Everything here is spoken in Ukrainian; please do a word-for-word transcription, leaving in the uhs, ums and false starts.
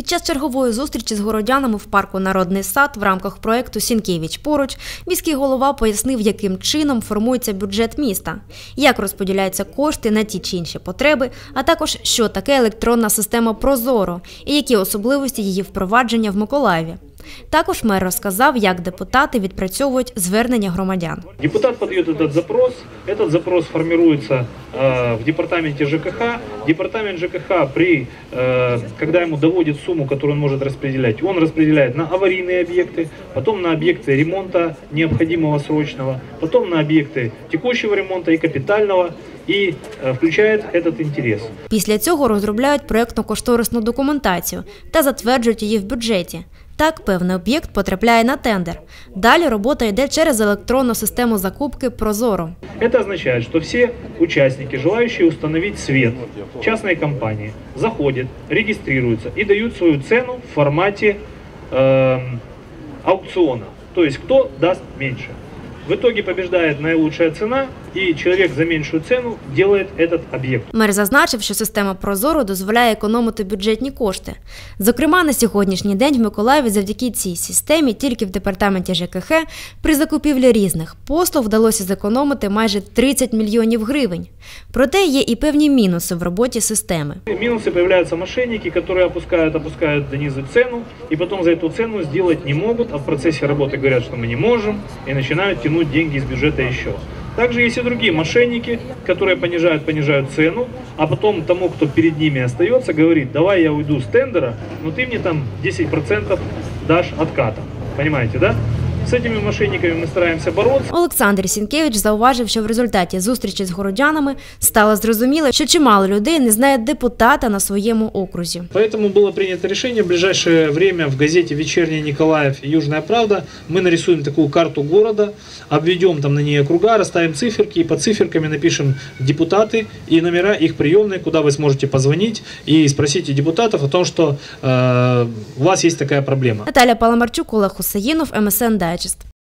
Під час чергової зустрічі з городянами в парку «Народний сад» в рамках проєкту «Сінкевич поруч» міський голова пояснив, яким чином формується бюджет міста, як розподіляються кошти на ті чи інші потреби, а також що таке електронна система «Прозоро» і які особливості її впровадження в Миколаєві. Також мер розказав, як депутати відпрацьовують звернення громадян. Депутат подає цей запрос, цей запрос формується в департаменті ЖКХ. Департамент ЖКХ, при, когда ему доводит сумму, которую он может распределять, он распределяет на аварийные объекты, потом на объекты ремонта необходимого срочного, потом на объекты текущего ремонта и капитального, і включає цей інтерес. Після цього розробляють проєктно-кошторисну документацію та затверджують її в бюджеті. Так, певний об'єкт потрапляє на тендер. Далі робота йде через електронну систему закупки «Прозоро». Це означає, що всі учасники, желаючі встановити світ частної компанії, заходять, реєструються і дають свою ціну в форматі э, аукціону. Тобто, хто дасть менше. В итоге побеждает наилучшая цена, и человек за меньшую цену делает этот об'єкт. Мер зазначив, що система «Прозоро» дозволяє економити бюджетні кошти. Зокрема, на сьогоднішній день в Миколаєві завдяки цій системі тільки в департаменті ЖКХ при закупівлі різних послуг вдалося зекономити майже тридцять мільйонів гривень. Проте є і певні мінуси в роботі системи. Мінуси з'являються мошенники, які опускають, опускають донизу ціну, і потім за цю ціну зробити не можуть, а в процесі роботи говорять, що ми не можемо, і починають тягнути деньги из бюджета еще. Также есть и другие мошенники, которые понижают, понижают цену, а потом тому, кто перед ними остается, говорит: давай я уйду с тендера, но ты мне там десять процентов дашь отката. Понимаете, да? З цими мошенниками ми стараємося боротися. Олександр Сінкевич зауважив, що в результаті зустрічі з городянами стало зрозуміло, що чимало людей не знає депутата на своєму окрузі. Тому було прийнято рішення в ближайшее время в газеті «Вечерний Николаев» и «Южная правда» ми нарисуємо таку карту города, обведем там на ней округа, расставим циферки и по циферками напишем депутаты и номера их приемной, куда вы сможете позвонить и спросить у депутатов о том, что э, у вас есть такая проблема. Наталя Паламарчук, Олег Хусаїнов, ем ес ен Дайджест.